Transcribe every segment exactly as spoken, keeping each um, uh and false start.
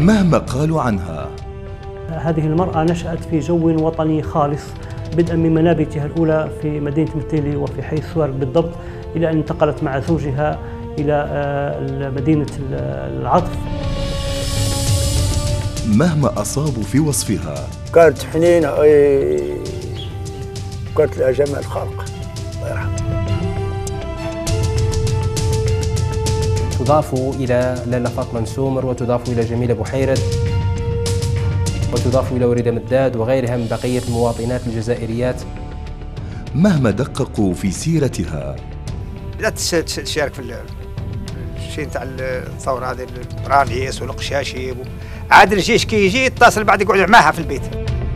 مهما قالوا عنها. هذه المرأة نشأت في جو وطني خالص، بدءا من منابتها الأولى في مدينة متيلي وفي حي السوارد بالضبط، إلى أن انتقلت مع زوجها إلى مدينة العطف. مهما أصابوا في وصفها كانت حنينة، كانت لها جمال خلق الله يرحمها. تضاف إلى لاله فاطمة نسومر، وتضاف إلى جميلة بحيرة، وتضاف إلى وريدة مداد وغيرها من بقية المواطنات الجزائريات. مهما دققوا في سيرتها لا تشارك في الشيء نتاع الثورة هذه، الرانيس والقشاشي، عاد الجيش كي يجي يتصل بعد يقعد معها في البيت.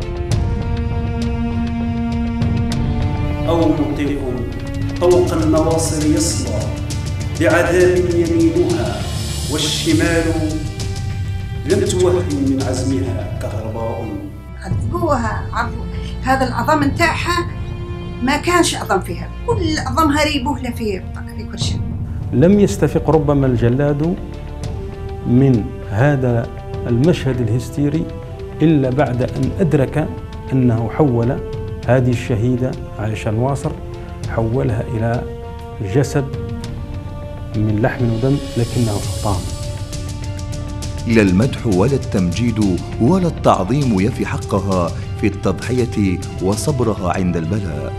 أو مطيع طوق النواصر يصلى بعذاب يمينها، والشمال لم توهن من عزمها كهرباء. عذبوها عرفوا هذا العظام نتاعها ما كانش عظم فيها، كل عظمها ريبوه فيه في كل شيء. لم يستفق ربما الجلاد من هذا المشهد الهستيري إلا بعد أن أدرك أنه حول هذه الشهيدة عائشة نواصر، حولها إلى جسد من لحم ودم لكنه حطام. لا المدح ولا التمجيد ولا التعظيم يفي حقها في التضحية وصبرها عند البلاء.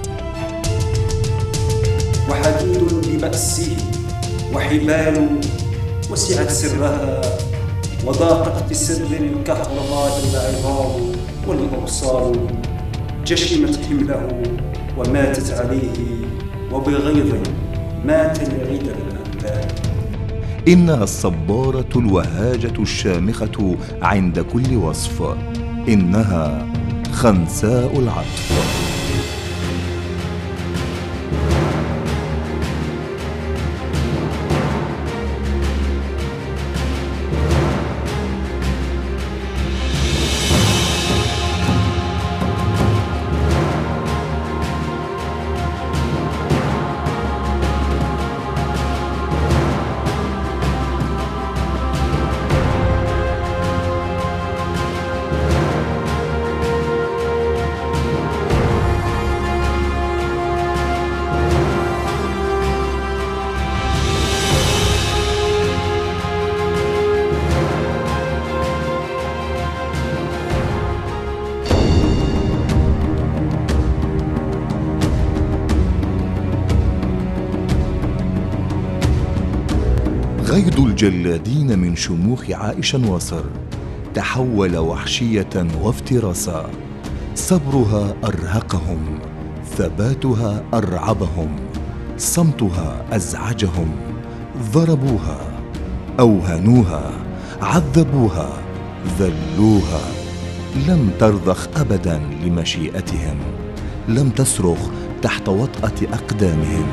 وحديد ببأسه وحبال وسعت سرها، وضاقت بسر كهرباء العظام، والأبصار جشمت حمله وماتت عليه، وبغيظ مات العيد الأنبال. إنها الصبارة الوهاجة الشامخة عند كل وصف، إنها خنساء العطف. غيظ الجلادين من شموخ عائشة نواصر تحول وحشية وافتراسا. صبرها أرهقهم، ثباتها أرعبهم، صمتها أزعجهم. ضربوها، أوهنوها، عذبوها، ذلوها. لم ترضخ أبدا لمشيئتهم، لم تصرخ تحت وطأة أقدامهم.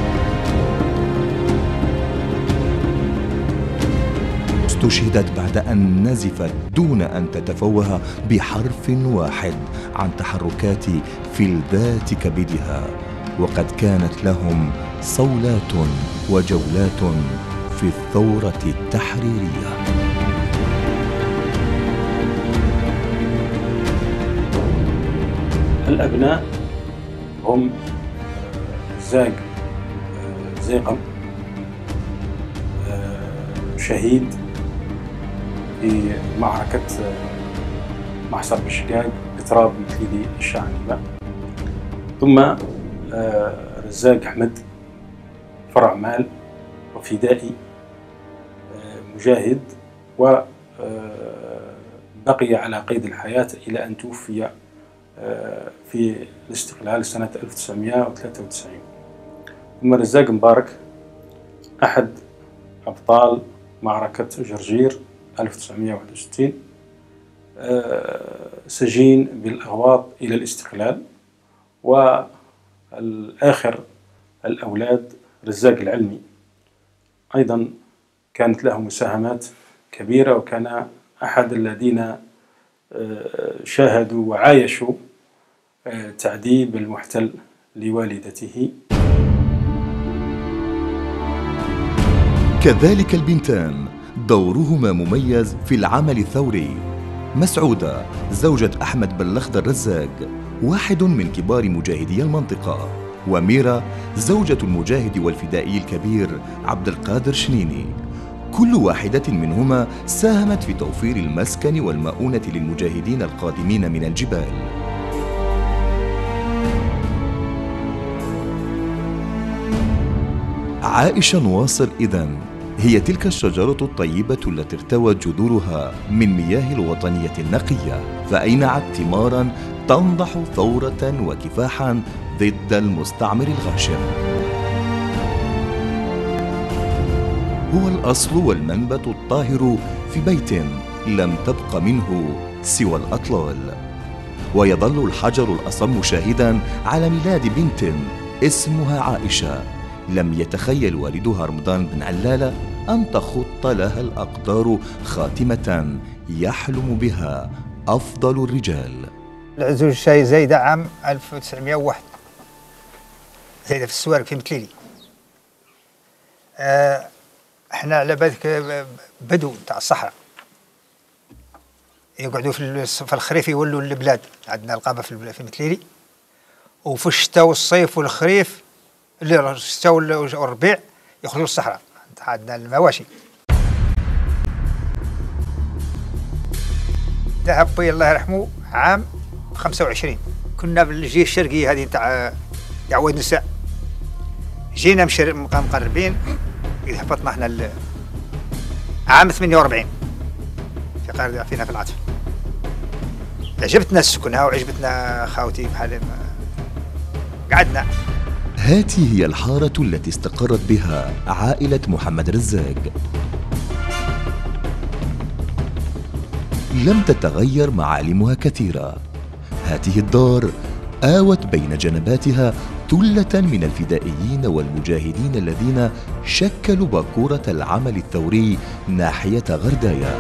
استشهدت بعد أن نزفت دون أن تتفوه بحرف واحد عن تحركات فلذات كبدها، وقد كانت لهم صولات وجولات في الثورة التحريرية. الأبناء هم زاق زيقم، شهيد في معركة محصر بشقاق بتراب متليدي الشعنبة، ثم رزاق أحمد فرع مال وفدائي مجاهد، وبقي على قيد الحياة إلى أن توفي في الاستقلال سنة ألف وتسعمائة وثلاثة وتسعين. ثم رزاق مبارك أحد أبطال معركة جرجير ألف وتسعمائة وواحد وستين، سجين بالأغواط إلى الاستقلال. والآخر الأولاد رزاق العلمي أيضا كانت له مساهمات كبيرة، وكان أحد الذين شاهدوا وعايشوا تعذيب المحتل لوالدته. كذلك البنتان دورهما مميز في العمل الثوري. مسعودة زوجة أحمد بلخض الرزاق واحد من كبار مجاهدي المنطقة، وميرا زوجة المجاهد والفدائي الكبير عبد القادر شنيني. كل واحدة منهما ساهمت في توفير المسكن والمؤونة للمجاهدين القادمين من الجبال. عائشة نواصر إذن هي تلك الشجرة الطيبة التي ارتوت جذورها من مياه الوطنية النقية، فأينعت ثماراً تنضح ثورة وكفاحاً ضد المستعمر الغاشم. هو الأصل والمنبت الطاهر في بيت لم تبق منه سوى الأطلال، ويظل الحجر الأصم شاهداً على ميلاد بنت اسمها عائشة لم يتخيل والدها رمضان بن علالة أن تخط لها الأقدار خاتمة يحلم بها أفضل الرجال. العزوز الشاي زايدة عام ألف وتسعمائة وواحد، زايدة في السوارق في متليلي. آه احنا على بالك بدو تاع الصحراء يقعدوا في في الخريف يولوا البلاد. عندنا القابة في متليلي، وفي الشتاء والصيف والخريف الشتاء والربيع يخرجوا الصحراء. عندنا المواشي. ذهب بي الله يرحمه عام خمسة وعشرين، كنا بالجهة الشرقية هذه تاع عواد نساء. جينا مقربين هبطنا احنا عام ثمانية وأربعين في قرية فينا في العطف. عجبتنا السكنة وعجبتنا خاوتي بحال قعدنا. هذه هي الحارة التي استقرت بها عائلة محمد رزاق. لم تتغير معالمها كثيرة. هذه الدار آوت بين جنباتها ثلة من الفدائيين والمجاهدين الذين شكلوا باكورة العمل الثوري ناحية غردايا.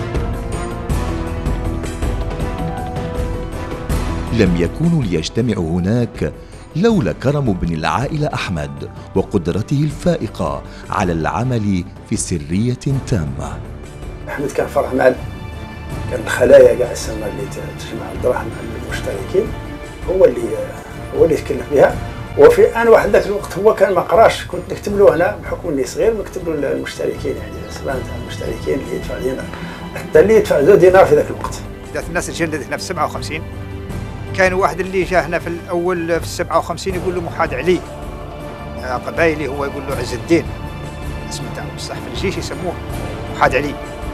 لم يكونوا ليجتمعوا هناك لولا كرم ابن العائلة أحمد وقدرته الفائقة على العمل في سرية تامة. أحمد كان فرع مال، كان الخلايا كاع السنة اللي تجمع الدراهم المشتركين هو اللي هو اللي يتكلف بها. وفي آن واحد ذاك الوقت هو كان ما قراش، كنت نكتب له أنا بحكم إني صغير نكتب له المشتركين، يعني السبان تاع المشتركين اللي يدفع دينار، حتى اللي يدفع زوج دينار في ذاك الوقت. بدات الناس تجندت هنا في سبعة وخمسين. كان واحد اللي جا هنا في الأول في سبعة وخمسين يقول له محاد علي قبايلي، هو يقول له عز الدين اسم تاعو، بصح في الجيش يسموه محاد علي.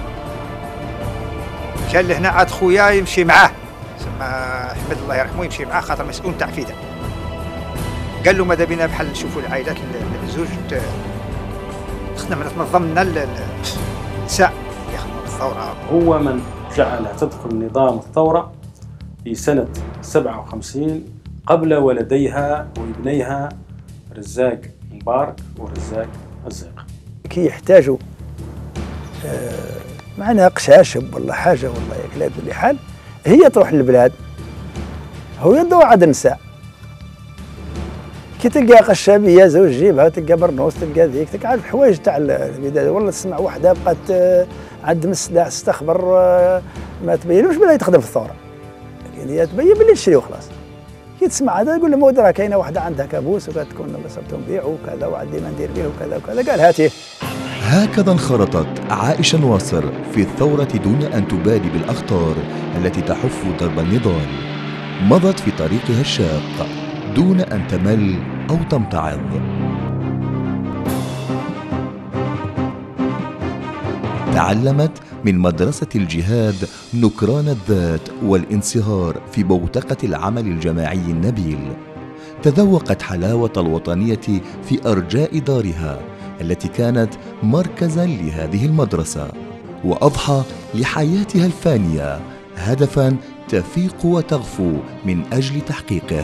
كان لهنا عاد خويا يمشي معاه سما احمد الله يرحمه، يمشي معاه خاطر مسؤول تاع فيدا. قال له ماذا بينا بحال نشوفوا العائلات الزوج تخدم تنظم لنا النساء يخدموا الثوره. هو من جعلها تدخل نظام الثوره في سنه سبعة وخمسين قبل ولديها وابنيها رزاق مبارك ورزاق الزاق. كي يحتاجوا آه معنا قشاشب ولا حاجه ولا ياكلات ولا حال، هي تروح للبلاد، هو يدور عاد النساء. كي تلقى قشابيه زوج جيبها، تلقى برنوس، تلقى ذيك، تلقى عاد الحوايج تاع البدايه. والله تسمع وحده بقات عند مسلاح تستخبر ما تبينوش بلا تخدم في الثوره، لكن هي تبين باللي تشري وخلاص. كي تسمع هذا تقول له مود راه كاينه وحده عندها كابوس وقالت تكون صرتو نبيعو وكذا وعندي ما ندير به وكذا وكذا، قال هاتيه. هكذا انخرطت عائشة نواصر في الثورة دون أن تبالي بالأخطار التي تحف درب النضال. مضت في طريقها الشاق دون أن تمل أو تمتعض. تعلمت من مدرسة الجهاد نكران الذات والانصهار في بوتقة العمل الجماعي النبيل. تذوقت حلاوة الوطنية في أرجاء دارها التي كانت مركزاً لهذه المدرسة، وأضحى لحياتها الفانية هدفاً تفيق وتغفو من أجل تحقيقه.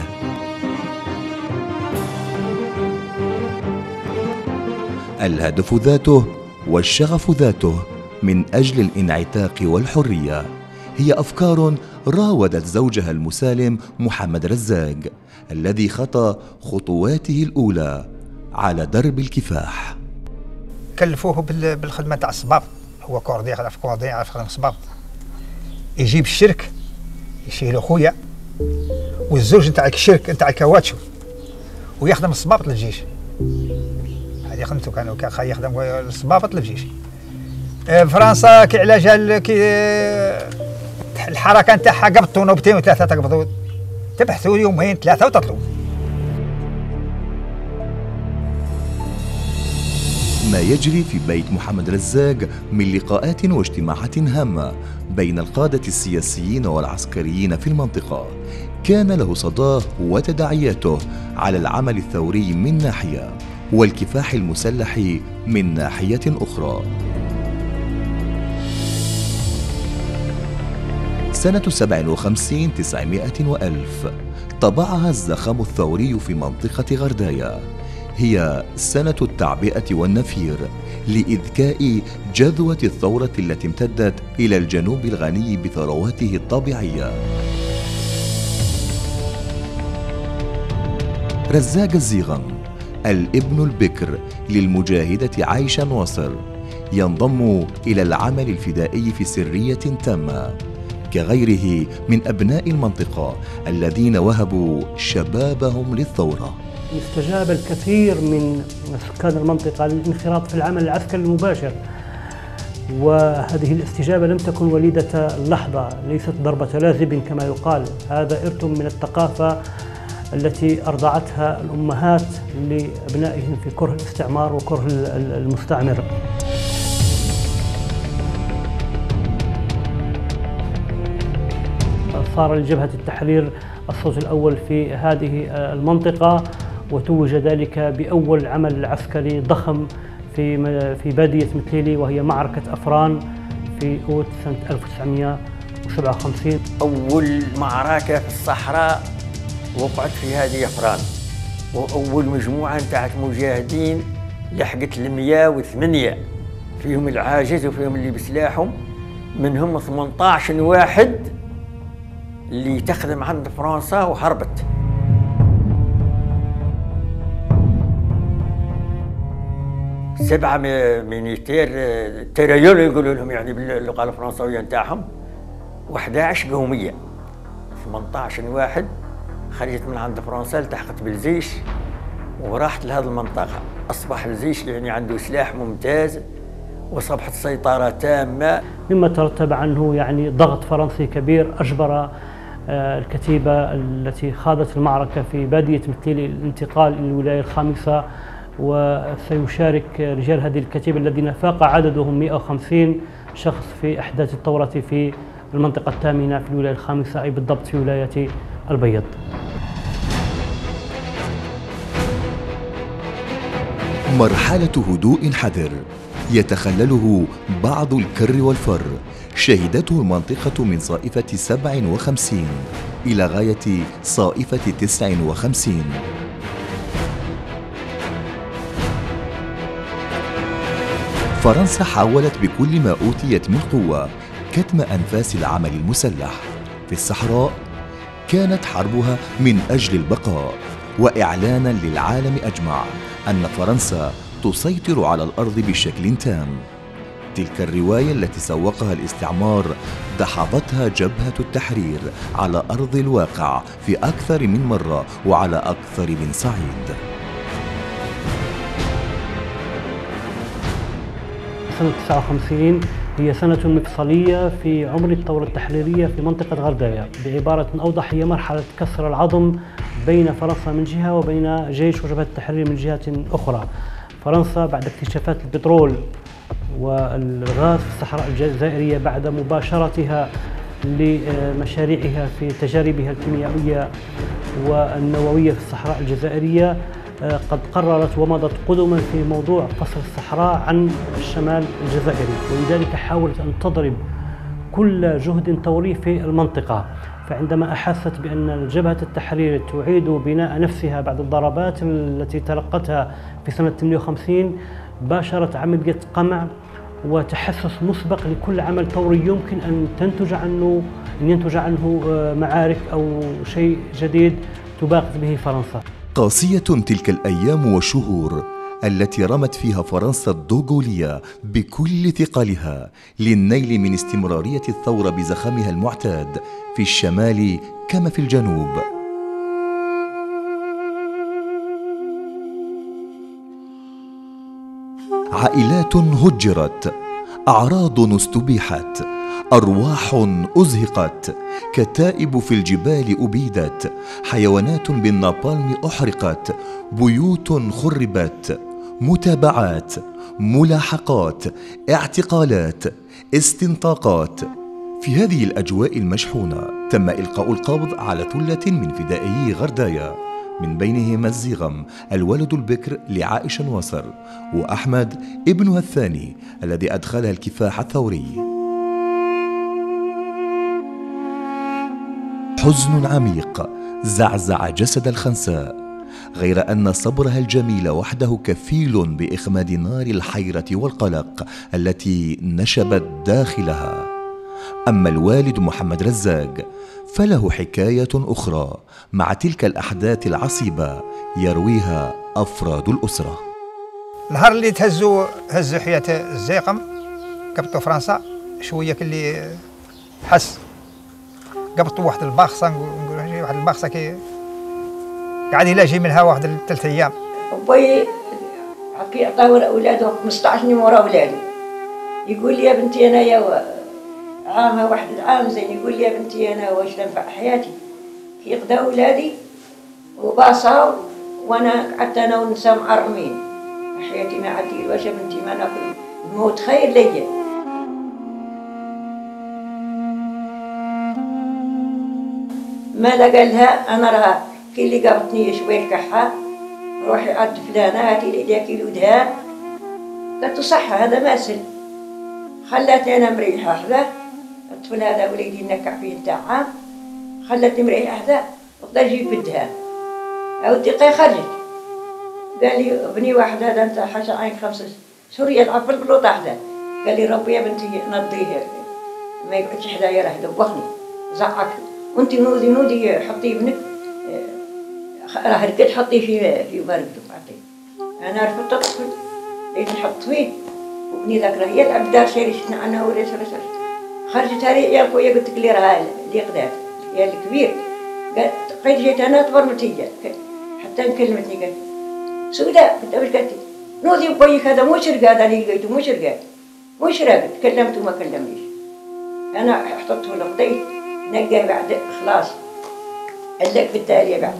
الهدف ذاته والشغف ذاته من أجل الانعتاق والحرية هي أفكار راودت زوجها المسالم محمد رزاق الذي خطى خطواته الأولى على درب الكفاح. كلفوه بالخدمة تاع الصباب هو كوردي يعرف كوردي يعرف يخدم صباط، يجيب الشرك يشيلو خويا والزوج نتاع الشرك نتاع الكواتشو ويخدم الصبابط للجيش. هذه خدمته، كانوا كان يخدم الصبابط للجيش. فرنسا كي على جال كي الحركه نتاعها قبضوا نوبتين وثلاثه تقبضوا، تبحثوا يومين ثلاثه وتطلعوا. ما يجري في بيت محمد رزاق من لقاءات واجتماعات هامة بين القادة السياسيين والعسكريين في المنطقة كان له صداه وتداعياته على العمل الثوري من ناحية والكفاح المسلح من ناحية أخرى. سنة سبع وخمسين تسعمائة وألف طبعها الزخم الثوري في منطقة غردايا، هي سنة التعبئة والنفير لإذكاء جذوة الثورة التي امتدت إلى الجنوب الغني بثرواته الطبيعية. رزاق الزيغم الابن البكر للمجاهدة عايشة نواصر ينضم إلى العمل الفدائي في سرية تامة كغيره من أبناء المنطقة الذين وهبوا شبابهم للثورة. استجاب الكثير من سكان المنطقة للانخراط في العمل العسكري المباشر، وهذه الاستجابة لم تكن وليدة اللحظة، ليست ضربة لازم كما يقال، هذا إرث من الثقافة التي أرضعتها الأمهات لأبنائهم في كره الاستعمار وكره المستعمر. صار لجبهة التحرير الصوت الأول في هذه المنطقة، وتوج ذلك بأول عمل عسكري ضخم في في بادية متليلي، وهي معركة أفران في أوت سنة ألف وتسعمائة وسبعة وخمسين. أول معركة في الصحراء وقعت في هذه أفران، وأول مجموعة نتاعت مجاهدين لحقت المئة وثمانية، فيهم العاجز وفيهم اللي بسلاحهم، منهم ثمانية عشر واحد اللي تخدم عند فرنسا وهربت. سبعة مينيتير تيريول يقولوا لهم يعني باللغة الفرنسوية نتاعهم، وأحد عشر قومية، ثمانية عشر واحد خرجت من عند فرنسا، التحقت بالجيش وراحت لهذه المنطقة. أصبح الجيش يعني عنده سلاح ممتاز وأصبحت سيطرة تامة، مما ترتب عنه يعني ضغط فرنسي كبير أجبر الكتيبة التي خاضت المعركة في بادية متليلي الانتقال إلى الولاية الخامسة، وسيشارك رجال هذه الكتيبة الذين فاق عددهم مئة وخمسين شخص في أحداث الثورة في المنطقة الثامنة في الولاية الخامسة، أي بالضبط في ولاية البيض. مرحلة هدوء حذر يتخلله بعض الكر والفر شهدته المنطقة من صائفة سبع وخمسين إلى غاية صائفة تسع وخمسين. فرنسا حاولت بكل ما أوتيت من قوة كتم أنفاس العمل المسلح في الصحراء. كانت حربها من أجل البقاء وإعلانا للعالم أجمع أن فرنسا تسيطر على الأرض بشكل تام. تلك الرواية التي سوقها الاستعمار دحضتها جبهة التحرير على أرض الواقع في أكثر من مرة وعلى أكثر من صعيد. سنة تسعة وخمسين هي سنة مفصلية في عمر الثورة التحريرية في منطقة غردايا، بعبارة أوضح هي مرحلة كسر العظم بين فرنسا من جهة وبين جيش وجبهة التحرير من جهة أخرى. فرنسا بعد اكتشافات البترول والغاز في الصحراء الجزائرية، بعد مباشرتها لمشاريعها في تجاربها الكيميائية والنووية في الصحراء الجزائرية، قد قررت ومضت قدما في موضوع فصل الصحراء عن الشمال الجزائري، ولذلك حاولت أن تضرب كل جهد ثوري في المنطقة. فعندما أحست بأن جبهة التحرير تعيد بناء نفسها بعد الضربات التي تلقتها في سنة ثمانية وخمسين، باشرت عملية قمع وتحسس مسبق لكل عمل ثوري يمكن أن تنتج عنه أن ينتج عنه معارك أو شيء جديد تباغت به فرنسا. قاسية تلك الأيام والشهور التي رمت فيها فرنسا الدوغولية بكل ثقلها للنيل من استمرارية الثورة بزخمها المعتاد في الشمال كما في الجنوب. عائلات هجرت، أعراض استبيحت، أرواح أزهقت، كتائب في الجبال أبيدت، حيوانات بالنابالم أحرقت، بيوت خربت، متابعات، ملاحقات، اعتقالات، استنطاقات. في هذه الأجواء المشحونة تم إلقاء القبض على ثلة من فدائيي غردايا، من بينهم الزيغم الولد البكر لعائشة نواصر، وأحمد ابنها الثاني الذي أدخلها الكفاح الثوري. حزن عميق زعزع جسد الخنساء، غير أن صبرها الجميل وحده كفيل بإخماد نار الحيرة والقلق التي نشبت داخلها. أما الوالد محمد رزاق فله حكاية أخرى مع تلك الأحداث العصيبة يرويها أفراد الأسرة. النهار اللي تهزوا هزوا حياة الزيقم قبطوا فرنسا شوية كلي حس قبطوا واحد الباخصة، نقول واحد الباخصة كي قاعد يلاجي منها واحد ثلاث أيام. أبوي حكي عطاو أولاده خمسطاش يوم ورا أولادي، يقول لي يا بنتي أنا يا عامة واحد العام زين، يقول لي يا بنتي أنا واش تنفع حياتي كي قدا أولادي وباصاو وأنا قعدت أنا والنساء معرمين، حياتي ما عندي واش يا بنتي ما ناكل الموت خير ليا. ماذا قال لها أنا راه كي اللي قابطني شوية الكحة روحي عند فلانة هاتي لي ليا كيلو دهان، قالت صح هذا ماسل، خلاتني أنا مريحة حذاه، الطفل هذا وليدي نكع فيه تاع عام، خلاتني مريحة حذاه وبدا نجيب في الدهان، عاود دقيقة خرجت قال لي ابني واحد هذا أنت حاجة عين خمسة سوريا يلعب في البلوطة حذاه، قال لي ربي يا بنتي نضيه ما يقعدش حذايا راه دوخني زعق، وانت نوضي نوضي حطي ابنك راه ركد حطيه في في برقدو عطيه. انا رفضت الطفل لقيت نحط فيه وابني ذاك راه يلعب دار شي شفنا عنها وريش وريش خرجت هاري يا خويا قلت لي راه اللي قدات يا الكبير، قالت قيد جيت انا تبرمت هي حتى كلمتني قالت سوداء قلت واش قالت لي نوضي بويك هذا مو شرقاد انا لقيته مو شرقاد مو شرقاد تكلمت وما كلمنيش، انا حطيته لقضيت نلقى بعد خلاص قال لك في التالي بعد.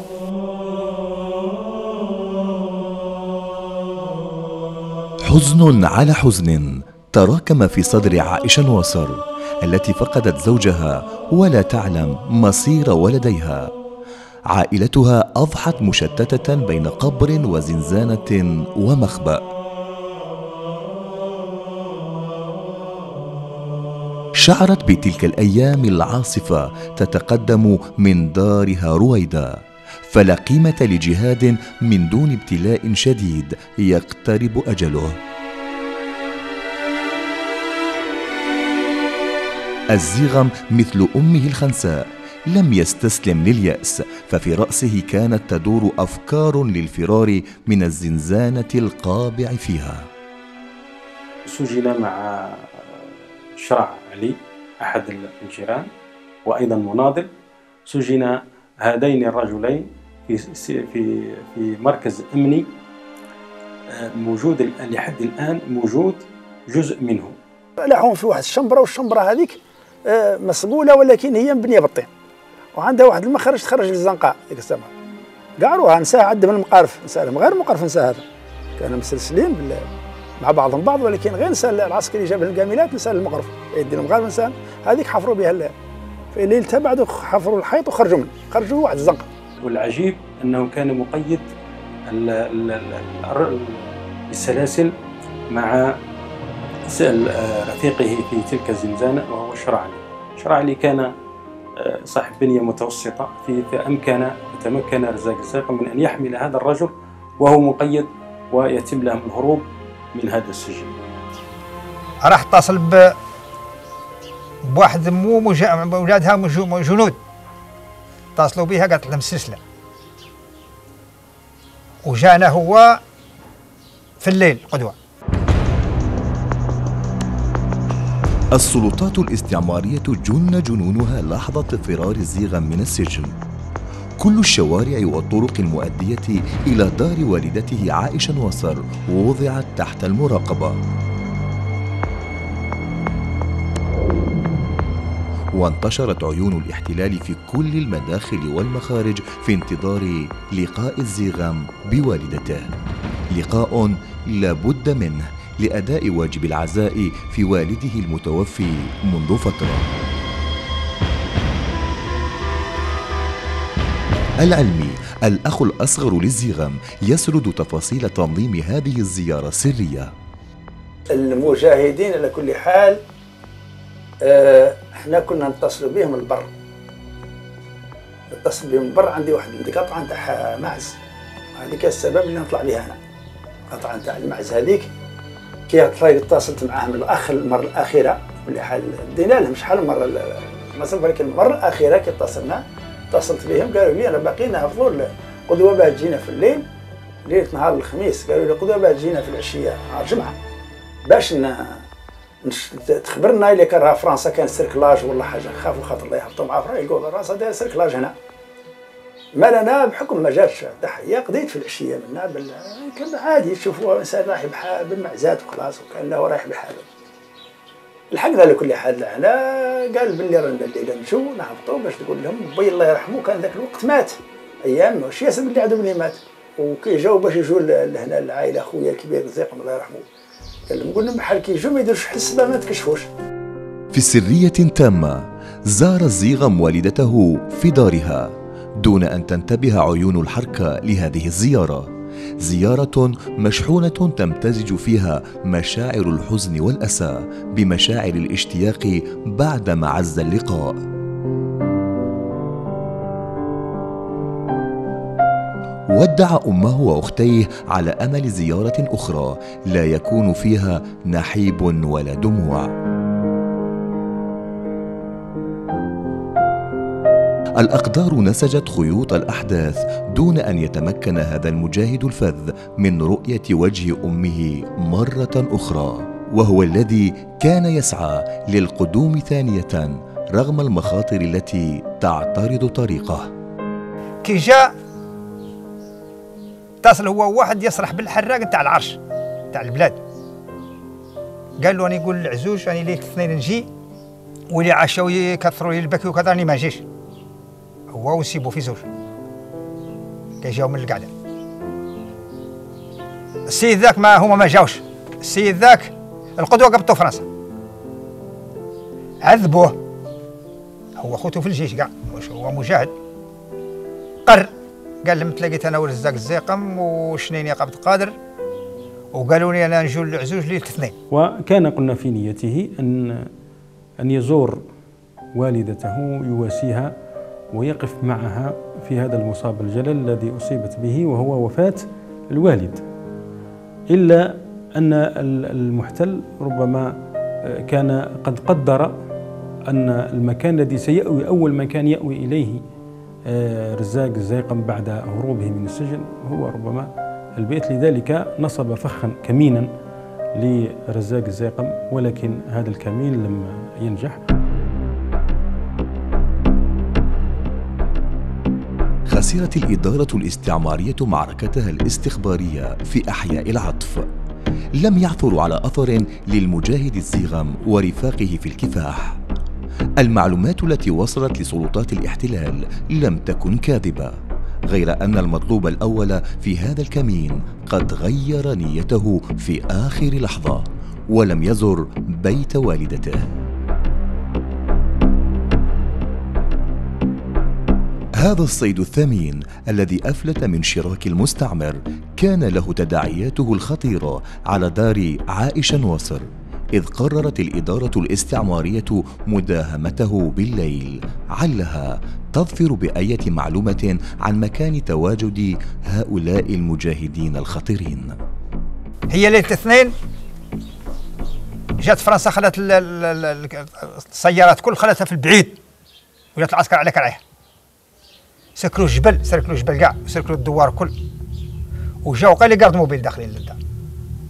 حزن على حزن تراكم في صدر عائشة نواصر التي فقدت زوجها ولا تعلم مصير ولديها. عائلتها أضحت مشتتة بين قبر وزنزانة ومخبأ. شعرت بتلك الأيام العاصفة تتقدم من دارها رويدا، فلا قيمة لجهاد من دون ابتلاء شديد يقترب أجله. الزيغم مثل أمه الخنساء لم يستسلم لليأس، ففي رأسه كانت تدور أفكار للفرار من الزنزانة القابع فيها. سجن مع شرع علي أحد الجيران وأيضا مناضل، سجن هذين الرجلين في في في مركز أمني موجود لحد الآن، موجود جزء منه. لاحهم في واحد الشمبرة، والشمبرة هذيك مصقولة ولكن هي مبنية بالطين، وعندها واحد المخرج تخرج للزنقاء ديك السماء. قعروها نساء عندهم المقارف، نساء غير مقارف نساء هذا كانوا مسلسلين بال مع بعضهم بعض، ولكن غير نساء العسكري جاب لهم الكاملات نساء المقرف يديرهم غير نساء هذيك حفروا بها في الليل تبعد حفروا الحيط وخرجوا منه، خرجوا واحد الزنقه. والعجيب انه كان مقيد السلاسل مع رفيقه في تلك الزنزانه وهو شرع علي. شرع علي كان صاحب بنيه متوسطه، في فامكن تمكن رزاق الزيغم من ان يحمل هذا الرجل وهو مقيد ويتم له الهروب من هذا السجن. راح اتصل ب بواحد مو اولادها جنود، اتصلوا بها قالت لهم السلسله، وجانا هو في الليل قدوة. السلطات الاستعمارية جن جنونها لحظة فرار الزيغم من السجن. كل الشوارع والطرق المؤدية إلى دار والدته عائشة نواصر وضعت تحت المراقبة. وانتشرت عيون الاحتلال في كل المداخل والمخارج في انتظار لقاء الزيغم بوالدته، لقاء لا بد منه لأداء واجب العزاء في والده المتوفي منذ فترة. العلمي الأخ الأصغر للزيغم يسرد تفاصيل تنظيم هذه الزيارة السرية. المجاهدين على كل حال اه احنا كنا نتصل بهم من البر، نتصل بهم من البر. عندي واحد عندي قطعة نتاع معز، هذيك السبب اللي نطلع بها أنا، قطعة نتاع المعز هذيك. كي اتصلت معاهم الأخ المرة الأخيرة كل حال دينا لهم شحال المرة مثلا، ولكن المرة الأخيرة كي اتصلنا اتصلت بهم قالوا لي أنا باقي نهبطوا قدوة باه تجينا في الليل ليلة نهار الخميس، قالوا لي قدوة باه تجينا في العشية نهار الجمعة باش ن... تخبرنا إلا كان راه فرنسا كان سيركلاج ولا حاجة، خافوا خاطر الله يهبطوا مع فرنسا يقولوا فرنسا داير سيركلاج هنا. ما لنا بحكم ما جاتش تحية قضيت في العشية منا بال... كان عادي يشوفوا إنسان رايح بحال بالمعزات وخلاص وكان له رايح بحاله. الحقنا لكل حال على قال باللي رانا الليلة نمشوا نهبطوا باش تقول لهم بي الله يرحمه كان ذاك الوقت مات أيام ماشي ياسر باللي عندهم اللي مات، وكي جاوا باش يجوا لهنا العائلة خويا الكبير الزيقم الله يرحمه قال لهم قلنا بحال كي يجوا ما يديروش حسبة ما تكشفوش. في سرية تامة زار الزيغم والدته في دارها دون أن تنتبه عيون الحركة لهذه الزيارة، زيارة مشحونة تمتزج فيها مشاعر الحزن والأسى بمشاعر الاشتياق بعد معز اللقاء. ودع أمه وأختيه على أمل زيارة أخرى لا يكون فيها نحيب ولا دموع. الأقدار نسجت خيوط الأحداث دون أن يتمكن هذا المجاهد الفذ من رؤية وجه أمه مرة أخرى، وهو الذي كان يسعى للقدوم ثانية رغم المخاطر التي تعترض طريقه. كي جاء اتصل هو واحد يصرح بالحراق نتاع العرش نتاع البلاد، قال له راني نقول للعزوز راني ليله الاثنين نجي واللي عاشوا يكثروا لي البكي وكذا راني ما نجيش، هو ونسيبو في زوج كي جاو من القعده. السيد ذاك ما هما ما جاوش، السيد ذاك القدوه قبضتو فرنسا عذبوه، هو خوتو في الجيش كاع واش هو مجاهد. قر قال لهم تلاقيت انا ورزاق الزيقم وشنيني قبض قادر وقالوا لي انا نجو للعزوز ليله الاثنين. وكان قلنا في نيته ان ان يزور والدته يواسيها ويقف معها في هذا المصاب الجلل الذي أصيبت به وهو وفاة الوالد، إلا أن المحتل ربما كان قد قدر أن المكان الذي سيأوي أول مكان يأوي إليه رزاق الزيقم بعد هروبه من السجن هو ربما البيت، لذلك نصب فخا كمينا لرزاق الزيقم، ولكن هذا الكمين لم ينجح. خسرت الإدارة الاستعمارية معركتها الاستخبارية في أحياء العطف. لم يعثروا على أثر للمجاهد الزيغم ورفاقه في الكفاح. المعلومات التي وصلت لسلطات الاحتلال لم تكن كاذبة، غير أن المطلوب الأول في هذا الكمين قد غير نيته في آخر لحظة ولم يزر بيت والدته. هذا الصيد الثمين الذي أفلت من شراك المستعمر كان له تداعياته الخطيرة على دار عائشة نواصر، إذ قررت الإدارة الاستعمارية مداهمته بالليل علها تظفر بأية معلومة عن مكان تواجد هؤلاء المجاهدين الخطيرين. هي ليلة الاثنين جات فرنسا خلت السيارات كل خلتها في البعيد وجات العسكر على كرعيه، سكروا الجبل سركلوا الجبل كاع وسركلوا الدوار كل، وجاو قال لي قرض موبيل داخلين للدار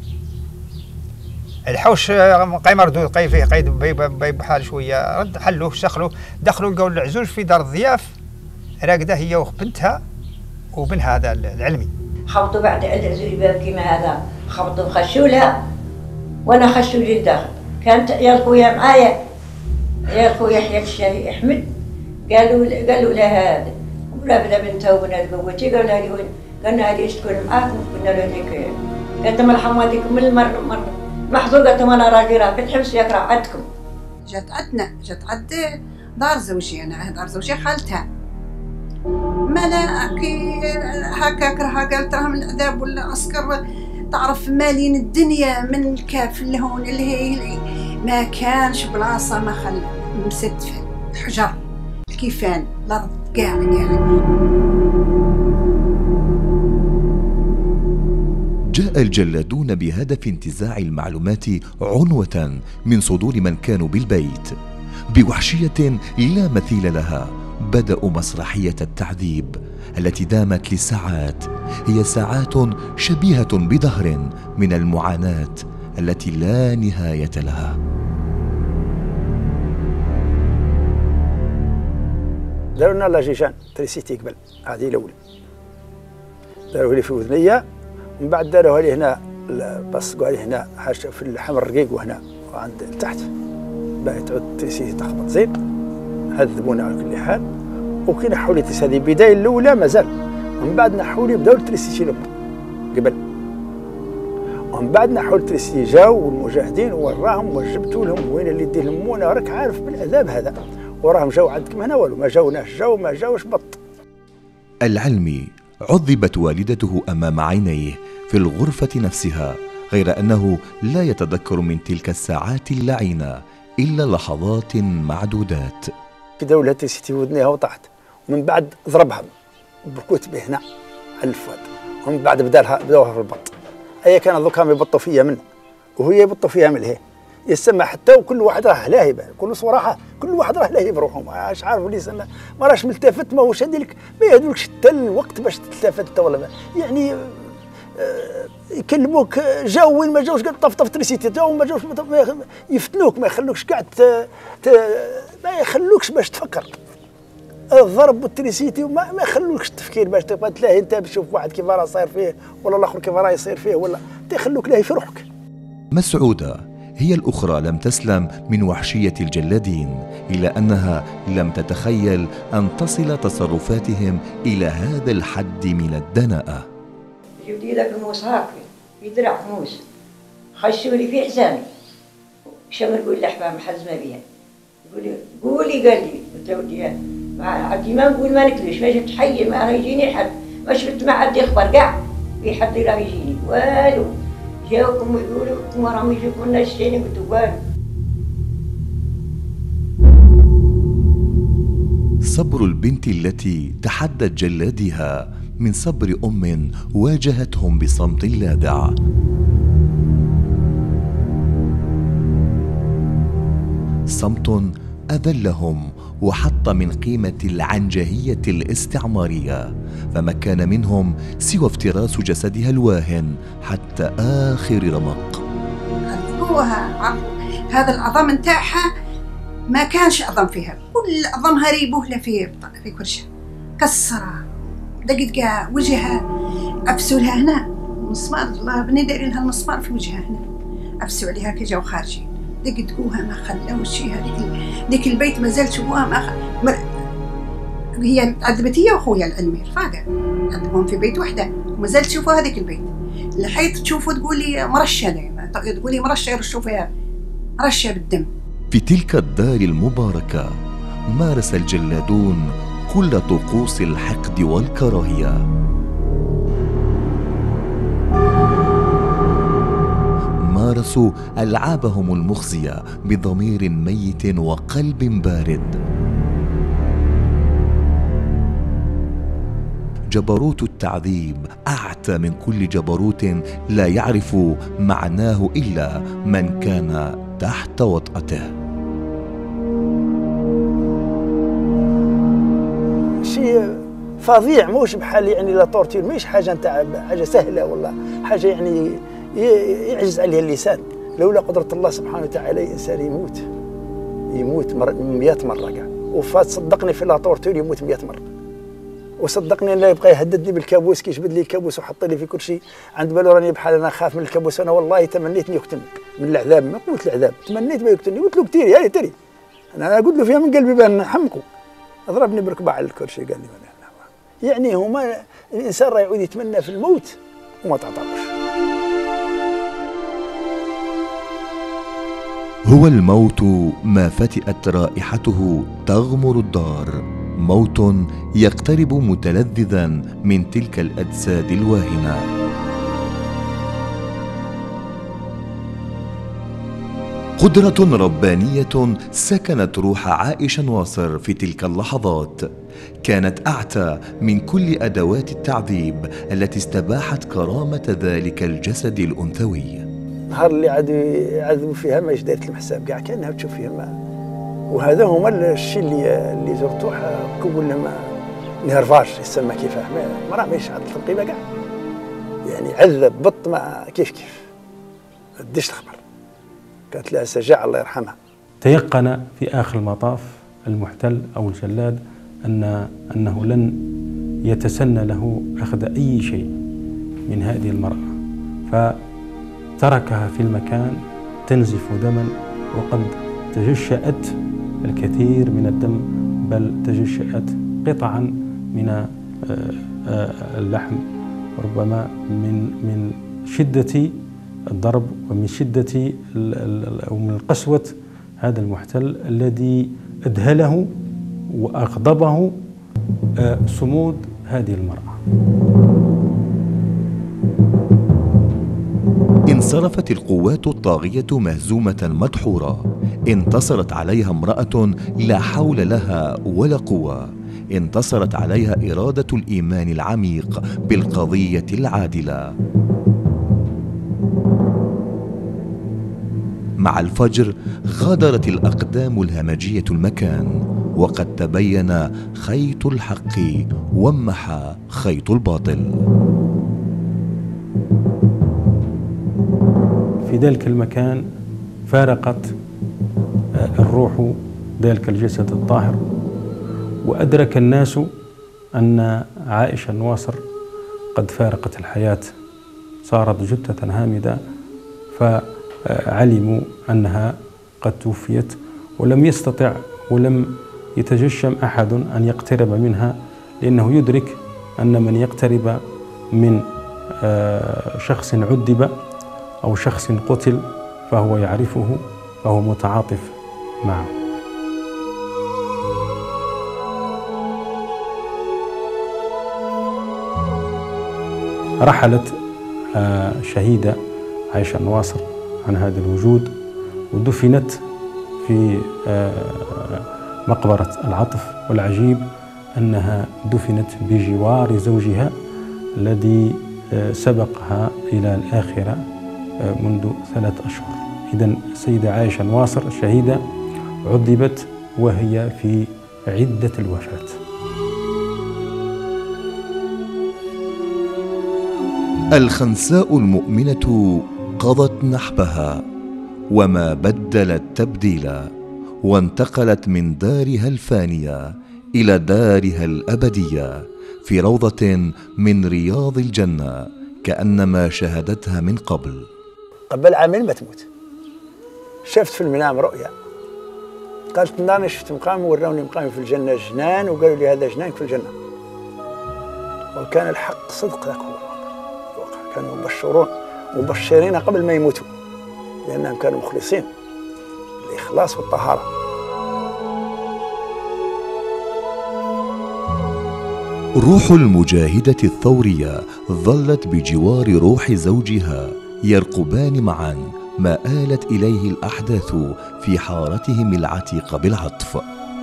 الحوش قايم مردود قايم فيه قيد بيب بحال شويه رد حلوه شخلوه دخلوا لقوا العزوز في دار الضياف راقده هي وبنتها وبنها هذا العلمي. خبطوا بعد العزوز الباب كيما هذا خبطوا خشوا لها وانا خشوا لي الداخل. كانت يا خويا معايا يا خويا يحيى الشاهي احمد قالوا قالوا لها هذا ولا بلا بنتها وبنات قوتي قالوا لها وين؟ قالنا هذه ايش تكون معاكم؟ قلنا له هذيك قالت لهم الحمد هذيك من المر مر محظوظ قالت لهم انا راجي راه في الحبس يقرا عندكم. جات عندنا جات عند دار زوجي انا دار زوجي خالتها ما لا كي هكاك راها قالت راهم العذاب ولا عسكر تعرف مالين الدنيا من الكاف لهون اللي هي ما كانش بلاصه ما خل مسد حجر الكيفان الارض كاع يعني. جاء الجلادون بهدف انتزاع المعلومات عنوة من صدور من كانوا بالبيت. بوحشية لا مثيل لها بدأوا مسرحية التعذيب التي دامت لساعات، هي ساعات شبيهة بدهر من المعاناة التي لا نهاية لها. داروا لنا لاجيجان تريسيتي قبل هذه الاولى داروا لي في وذنيه من بعد داروها لي هنا بصقوا لي هنا حاجه في اللحم الرقيق وهنا وعند تحت بقت تعود تريسيتي تخبط زين عذبونا على كل حال. وكي نحوا لي هذه البدايه الاولى مازال ومن بعد نحوا لي بداو التريسيتي لب قبل ومن بعد نحوا التريسيتي جاو والمجاهدين وراهم وجبتوا لهم وين اللي يديه لهم وانا راك عارف بالعذاب هذا وراهم جاو عندكم هنا والو ما جاوناش جاو ما جاوش بط. العلمي عذبت والدته أمام عينيه في الغرفة نفسها، غير أنه لا يتذكر من تلك الساعات اللعينة إلا لحظات معدودات. كدا ولات تريسيتي ودنيها وطاحت ومن بعد ضربها بكتبه هنا على الفؤاد ومن بعد بدالها بداوها في البط. هي كانوا ذوكا يبطوا فيا منه وهي يبطوا فيها من الهي يسمى حتى وكل واحد راه لاهي كل صراحه كل واحد راه لاهي بروحه ماش عارف اللي سنة ما راش ملتفت ما واش هذيك ما يهدولكش حتى الوقت باش تلتفت ولا يعني آه يكلموك جاو وين ما جاوش قال طفطف تريسيتي جاو ما جاوش يفتنوك ما يخلوكش قاعد ما يخلوكش باش تفكر. الضرب والتريسيتي وما ما يخلوكش التفكير باش تبقى تلاهي انت تشوف واحد كيف راه صاير فيه ولا الاخر كيف راه يصير فيه ولا تخلوك لاهي في روحك. مسعودة هي الأخرى لم تسلم من وحشية الجلادين، إلا أنها لم تتخيل أن تصل تصرفاتهم إلى هذا الحد من الدناءة. جبت لي ذاك الموس هاكي في درع موس خشوا لي في حزامي شمر نقول لحبه محزمه بيها يقول قولي قال لي قلت له ودي عادي ما نقول ما نكذبش ما جبت حي ما راه يجيني حد ما شفت ما عندي خبر كاع في حد راه يجيني والو جاوكم ويقولوا كم راهم يجيبوا لنا الشيني قلت والو. صبر البنت التي تحدت جلادها من صبر أم واجهتهم بصمت لاذع. صمت أذلهم وحط من قيمة العنجهية الاستعمارية، فما كان منهم سوى افتراس جسدها الواهن حتى آخر رمق. عرفوها هذا العظام نتاعها ما كانش عظم فيها كل عظمها ريبوه له في في كرشها كسرها دقت كاع وجهها عفسوا لها هنا مسمار الله بني دايرين لها المسمار في وجهها هنا عفسوا عليها كي جاو خارجين دقت كوها ما خلاوش شي هذيك ديك البيت مازال تشوفوها ما, خ... ما هي عذبت هي وخويا العلمي رفاقه عذبهم في بيت وحده ومازال تشوفوا هذيك البيت الحيط تشوفوا تقولي مرشه تقولي مرشه يرشوا فيها مرشه بالدم. في تلك الدار المباركة مارس الجلادون كل طقوس الحقد والكراهية. مارسوا ألعابهم المخزية بضمير ميت وقلب بارد. جبروت التعذيب أعتى من كل جبروت لا يعرف معناه إلا من كان تحت وطأته. شيء فظيع موش بحال يعني لا طورتير مش حاجه نتاع حاجه سهله والله حاجه يعني يعجز عليها اللسان لولا قدرة الله سبحانه وتعالى الإنسان يموت يموت مئة مرة كاع، وفات صدقني في لاطورتور يموت مئة مرة. وصدقني لا يبقى يهددني بالكابوس كي يجبد لي الكابوس وحط لي في كل شيء، عند بالو راني بحال انا خاف من الكابوس. انا والله تمنيت ان يقتلني من العذاب، ما قلت العذاب، تمنيت ما يقتلني. قلت له كثير يا تري انا قلت له فيها من قلبي بان نحمقه، ضربني بركبه على الكرسي قال لي يعني هما الانسان راه يعود يتمنى في الموت وما تعطاوش. هو الموت ما فتئت رائحته تغمر الدار، موت يقترب متلذذا من تلك الأجساد الواهنة. قدرة ربانية سكنت روح عائشة نواصر في تلك اللحظات، كانت أعتى من كل أدوات التعذيب التي استباحت كرامة ذلك الجسد الأنثوي. النهار اللي عادوا يعذبوا فيها ما دارت لهم حساب كاع، كانها تشوف فيها ما. وهذا هما الشيء اللي اللي زرتوه كون لما نهرفاج يسمى كيفاه، ما راه ماهيش عاد القيمه كاع، يعني عذب بط ما كيف كيف ما ديش الخبر. كانت لها سجاعه الله يرحمها. تيقن في آخر المطاف المحتل أو الجلاد أن أنه لن يتسنى له أخذ أي شيء من هذه المرأة، فتركها في المكان تنزف دما، وقد تجشأت الكثير من الدم، بل تجشأت قطعا من اللحم، ربما من من شدة الضرب ومن شدة أو من قسوة هذا المحتل الذي أذهله وأغضبه صمود هذه المرأة. انصرفت القوات الطاغية مهزومة مدحورة، انتصرت عليها امرأة لا حول لها ولا قوة، انتصرت عليها إرادة الإيمان العميق بالقضية العادلة. مع الفجر غادرت الأقدام الهمجية المكان، وقد تبين خيط الحق وامحى خيط الباطل. في ذلك المكان فارقت الروح ذلك الجسد الطاهر، وأدرك الناس أن عائشة نواصر قد فارقت الحياة، صارت جثة هامدة، فعلموا أنها قد توفيت، ولم يستطع ولم يتجشم أحد أن يقترب منها، لأنه يدرك أن من يقترب من شخص عذب أو شخص قتل فهو يعرفه، فهو متعاطف معه. رحلت شهيدة عائشة نواصر عن هذا الوجود، ودفنت في مقبرة العطف، والعجيب أنها دفنت بجوار زوجها الذي سبقها إلى الآخرة منذ ثلاث أشهر. إذن السيدة عائشة نواصر الشهيدة عذبت وهي في عدة الوفاة. الخنساء المؤمنة قضت نحبها وما بدلت تبديلا، وانتقلت من دارها الفانية إلى دارها الأبدية في روضة من رياض الجنة، كأنما شاهدتها من قبل. قبل عامين ما تموت شفت في المنام رؤيا، قالت أنا شفت مقام وراوني مقامي في الجنة جنان، وقالوا لي هذا جنانك في الجنة. وكان الحق صدق ذاك هو الواقع، كانوا مبشرون مبشرين قبل ما يموتوا، لأنهم كانوا مخلصين الإخلاص والطهارة. روح المجاهدة الثورية ظلت بجوار روح زوجها، يرقبان معا ما آلت إليه الأحداث في حارتهم العتيقة بالعطف.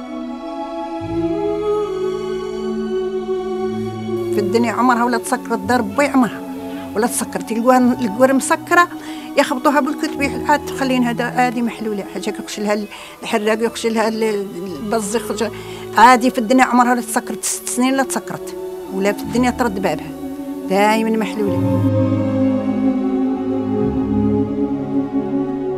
في الدنيا عمرها ولا تسكر الضرب بعمرها ولا تسكر، تلقوها القوار مسكره يخبطوها بالكتب عاد تخلين هذا هذه محلوله، حاجه يخش لها الحراق يخش لها البز يخرج عادي. في الدنيا عمرها ولا تسكرت ست سنين لا تسكرت، ولا في الدنيا ترد بابها دائما محلوله.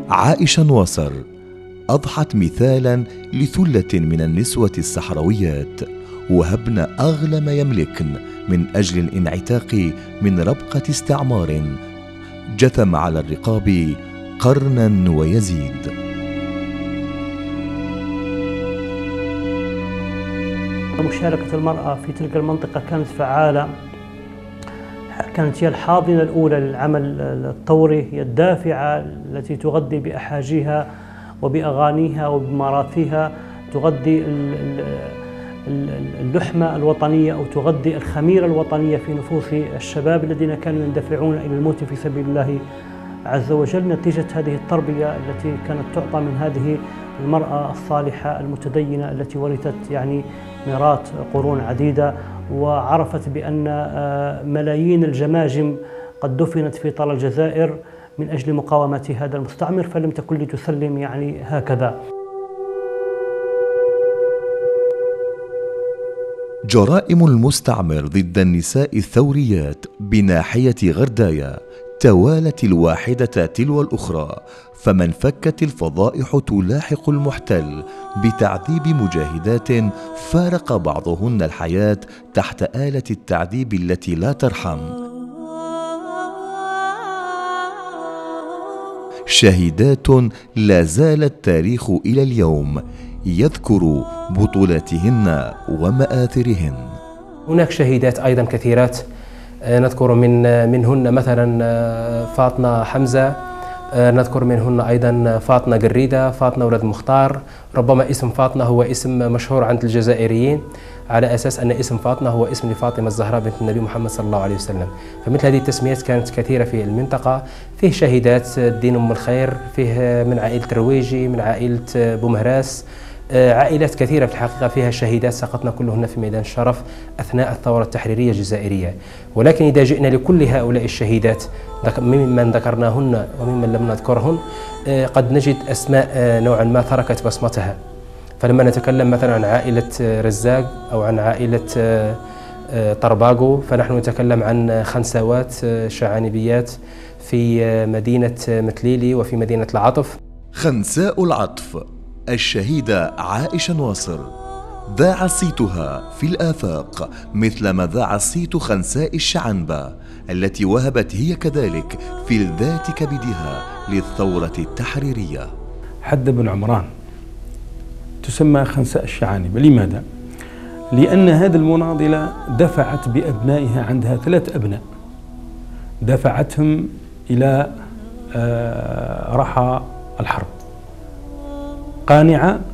عائشة نواصر أضحت مثالا لثلة من النسوة الصحراويات وهبن أغلى ما يملكن من أجل الانعتاق من ربقة استعمار جثم على الرقاب قرنا ويزيد. مشاركة المرأة في تلك المنطقة كانت فعالة، كانت هي الحاضنة الأولى للعمل الثوري، هي الدافعة التي تغذي بأحاجيها وبأغانيها وبمراثيها، تغذي اللحمة الوطنية أو تغذي الخميرة الوطنية في نفوس الشباب الذين كانوا يندفعون إلى الموت في سبيل الله عز وجل، نتيجة هذه التربية التي كانت تعطى من هذه المرأة الصالحة المتدينة التي ورثت يعني ميراث قرون عديدة، وعرفت بأن ملايين الجماجم قد دفنت في طال الجزائر من أجل مقاومة هذا المستعمر، فلم تكن لتسلم يعني هكذا. جرائم المستعمر ضد النساء الثوريات بناحية غردايا توالت الواحدة تلو الأخرى، فمن فكت الفضائح تلاحق المحتل بتعذيب مجاهدات فارق بعضهن الحياة تحت آلة التعذيب التي لا ترحم. شهيدات لا زال التاريخ إلى اليوم يذكر بطولاتهن ومآثرهن. هناك شهيدات أيضا كثيرات، نذكر من منهن مثلا فاطمة حمزة، نذكر منهن أيضا فاطمة قريدة، فاطمة ولد مختار. ربما اسم فاطمة هو اسم مشهور عند الجزائريين على أساس أن اسم فاطمة هو اسم لفاطمة الزهراء بنت النبي محمد صلى الله عليه وسلم، فمثل هذه التسميات كانت كثيرة في المنطقة. فيه شهيدات الدين أم الخير، فيه من عائلة الرويجي، من عائلة بومهراس، عائلات كثيرة في الحقيقة فيها شهيدات سقطنا كلهن في ميدان الشرف أثناء الثورة التحريرية الجزائرية. ولكن إذا جئنا لكل هؤلاء الشهيدات ممن ذكرناهن وممن لم نذكرهن قد نجد أسماء نوعا ما تركت بصمتها. فلما نتكلم مثلا عن عائلة رزاق أو عن عائلة طرباغو فنحن نتكلم عن خنسوات شعانبيات في مدينة متليلي وفي مدينة العطف. خنساء العطف الشهيدة عائشة نواصر ذاع صيتها في الآفاق مثلما ذاع صيت خنساء الشعنبة التي وهبت هي كذلك في ذات كبدها للثورة التحريرية. حد بن عمران تسمى خنساء الشعانبة، لماذا؟ لأن هذه المناضلة دفعت بأبنائها، عندها ثلاث أبناء، دفعتهم إلى رحى الحرب، قانعة